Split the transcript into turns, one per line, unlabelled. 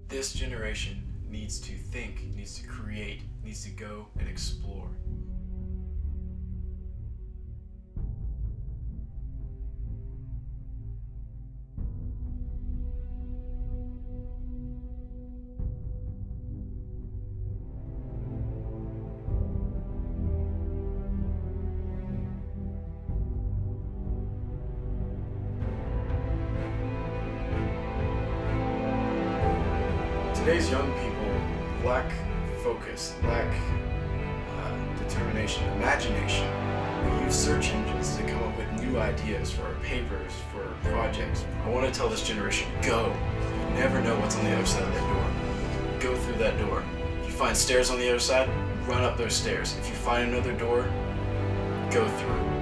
This generation needs to think, needs to create, needs to go and explore. Today's young people lack focus, lack determination, imagination. We use search engines to come up with new ideas for our papers, for our projects. I want to tell this generation, go. You never know what's on the other side of that door. Go through that door. If you find stairs on the other side, run up those stairs. If you find another door, go through.